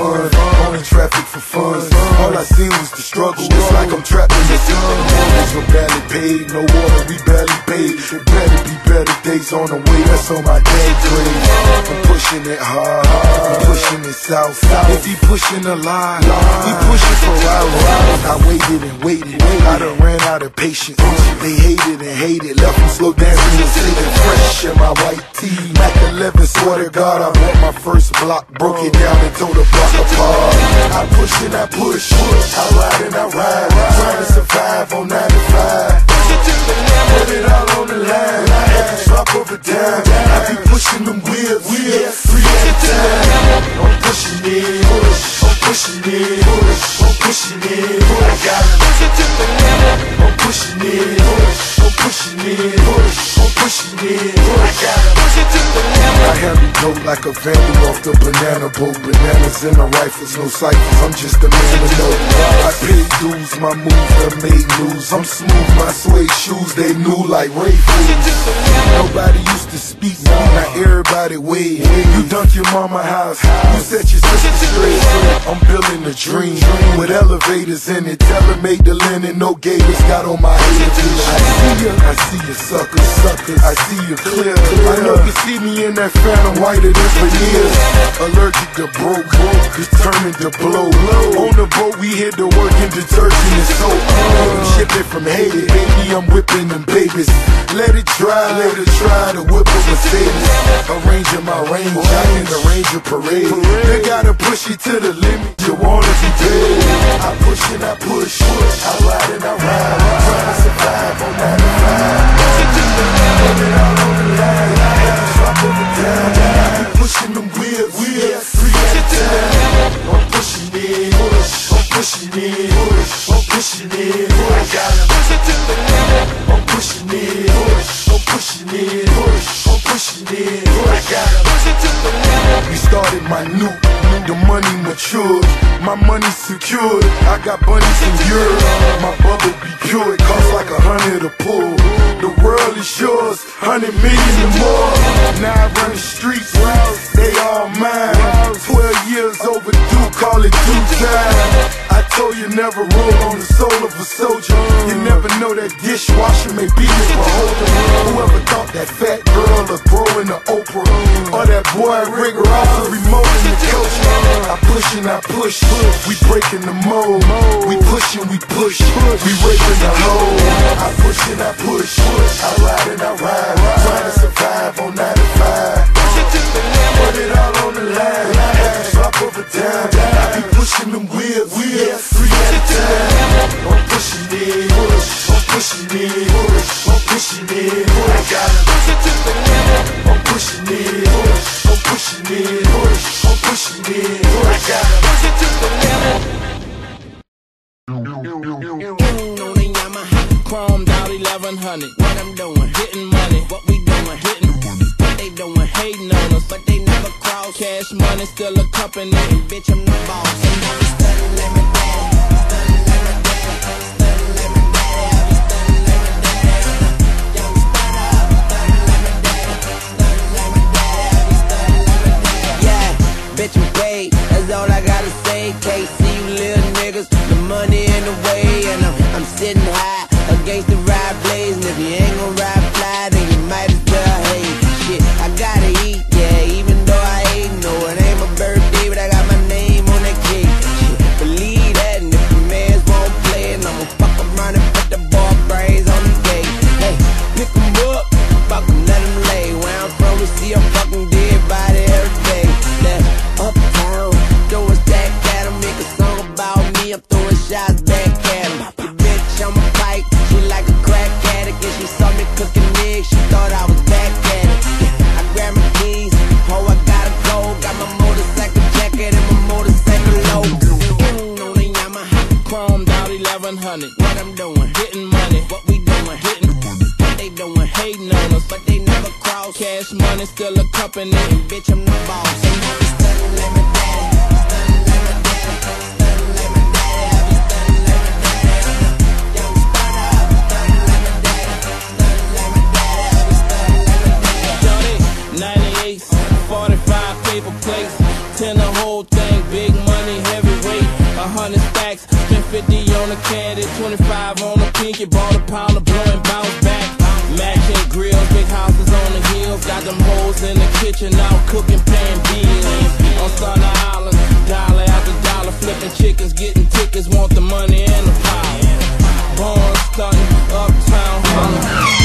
fun. On in traffic for fun. All I seen was the struggle. It's like I'm trapped in the sun. Mortgage were barely paid, no water, we barely paid. There better be better days on the way, that's on my damn grave. I'm pushing it hard, I'm pushing it south. If he pushing a lie, he pushing for hours. I waited and waited, I done ran out of patience. They hated and hated, left them slow dancing and singing fresh in my white tee. Mac 11, swear to God, I bought my first block, broke it down and tore the block apart. I push and I push, I ride and I ride, trying to survive on 9 to 5. Put it all on the line, every drop of a dime. I be pushing them wheels, 3 at a time. I'm pushing it, I'm pushing it, I'm pushing it. I gotta push it to the limit. I'm pushing it, I'm pushing it, I'm pushing it. I gotta push it to the limit. I handle dope like a vandal off the banana boat. Bananas in the rifles, no ciphers, I'm just a man of note. I paid dues, my moves that made news. I'm smooth, my suede shoes, they new like Ray Foods. Nobody used to speak me, now everybody wave. You dunk your mama house, you set your sister straight. I'm building a dream with elevators in it. Tell her make the linen, no gators got on my head. I see you suckers, I see you clear. I know you see me in that phantom whiter than veneers. Allergic to broke, determined to blow. On the boat we hit the work in detergent and soap. Shipping from Haiti, baby, I'm whipping them babies. Let it dry, let it try to whip a Mercedes. Arranging my range, I in the Ranger parade. They gotta push you to the limit, you wanna be paid. I push and I push, I ride and I ride, trying to survive on 9 to 5. Put it all on the line, every drop of a dime. I be pushing them wheels, 3 at a time. I'm pushing it, I'm pushing it, I'm pushing it. I gotta push it to the limit. I'm pushing it, I'm pushing it, I'm pushing it. I gotta push it to the limit. We started minute, the money matured, my money secured. I got bunnies in Europe, my bubble be pure. It costs like 100 a pull. The world is yours, 100 million or more. Now I run the streets, they all mine. 12 years overdue, call it due time. I told you never roll on the soul of a soldier. You never know that dishwasher may be your beholder. Whoever thought that fat girl would grow into Oprah, or that boy Rick Ross a remote in the culture. I push and I push, we breaking the mold. We push and we push, we raping the hole. I push and I push, I ride and I ride, trying to survive on 9 to 5. Put it all on the line, every drop of a dime. I be pushing them wheels, 3 at a time. I'm pushing it, I'm pushing it, I'm pushing it. I gotta push it to the limit. I'm pushing it, I'm pushing it, I'm pushing it. I gotta push it to the limit. On the Yamaha, chromed out 1100. What I'm doing, hitting money. What we doing, hitting money. What they doing, hating on us, but they never cross. Cash money still a company, and bitch I'm the boss. And I be stunning like my daddy, stunning like my daddy, stunning like my daddy. I be stunning like my daddy. Young stunner, I be stunning like my daddy, stunning like my daddy. I be stunning like my daddy. Yeah, bitch I'm paid, that's all I gotta say. Can't see you little niggas, the money in the way, and I'm sitting high against the ride blaze. And if you ain't gon' ride fly, then you might as well hate. Shit, I gotta eat, yeah, even though I ain't. No, it ain't my birthday, but I got my name on that cake. Shit, believe that, and if the mans won't play it, I'ma fuck around and put the ball brains on the gate. Hey, pick 'em up, fuck 'em, let 'em lay. Where I'm from, we see a fucking dead body every day. Left uptown, throw a stack at 'em, make a song about me, I'm throwing shots back at 'em. Your bitch on my pipe, she like a crack addict, and she saw me cooking eggs, she thought I was back at it. I grabbed my keys, oh I gotta go, got my motorcycle jacket and my motorcycle logo. On the Yamaha, chromed out 1100. What I'm doing, hitting money. What we doing, hitting money. What they doing, hating on us, but they never cross. Cash money still a company, and bitch I'm the boss. And I be stunning like my daddy, stunning like my daddy, stunning like my daddy. I be stunning like my daddy. Young stunner, I be stunning like my daddy, stunning like my daddy. I be stunning like my daddy. 98, 45 paper plates, 10 the whole thing, big money. 100 stacks. Spent 50 on a caddy, 25 on a pinky. Bought a pound of blow and bounce back. Matching grills, big houses on the hills. Got them hoes in the kitchen, out cooking, paying bills. On Thunder Island, dollar after dollar, flipping chickens, getting tickets, want the money and the power. Born stunting, uptown holler.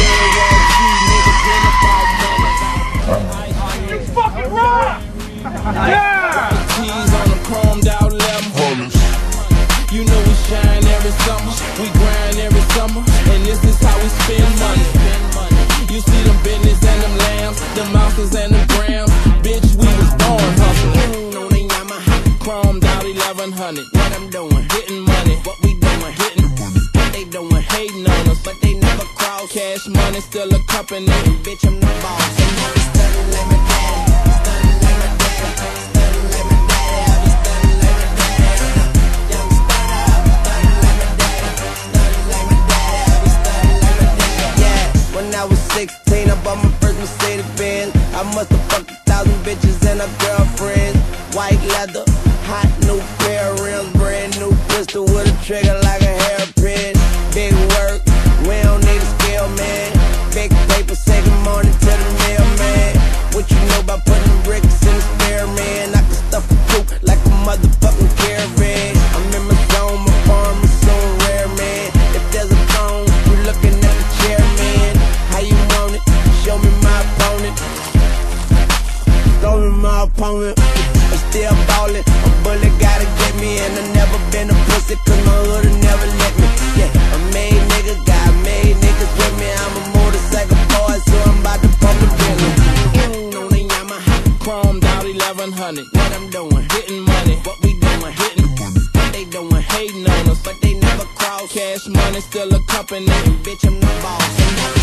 It's fucking rock! Yeah! T's on the chromed out lemon. You know we shine every summer, we grind every summer, and this is how we spend money. You see them business and them lambs, them mountains and them grams. Bitch, we was born hustling. On the Yamaha, chromed out 1100. What I'm doing, hitting money. What we doing, hitting. What they doing, hating on us, but they never cross. Cash money still a company. Bitch, I'm the boss. And now we stunning like my daddy, stunning like my daddy, stunning like my daddy. I be stunning like my daddy. Young stunner, I be stunning like my daddy, stunning like my daddy. I be stunning like my daddy. Yeah, when I was 16, I bought my first Mercedes Benz. I must have fucked 1,000 bitches and a girlfriend. White leather, hot new pair of rims, brand new pistol with a trigger like a hairpin. Big work, we don't need a scale, man. Big paper, say good morning to the mailman. What you know about putting bricks in the spare, man? I can stuff a coupe like a motherfucking caravan. I'm in my zone, my farm is so rare, man. If there's a phone, you looking at the chair, man. How you want it? Show me my opponent. Show me my opponent. I'm still ballin', a bullet gotta get me. And I never been a pussy, cause my hood'll never let me. Yeah, a made nigga, got made niggas with me. I'm a motorcycle boy, so I'm about to pump the Bentley. On the Yamaha, chromed out 1100. What I'm doing, hitting money. What we doing, hitting. What they doing, hating on us, but they never cross. Cash money still a company. Bitch, I'm the boss.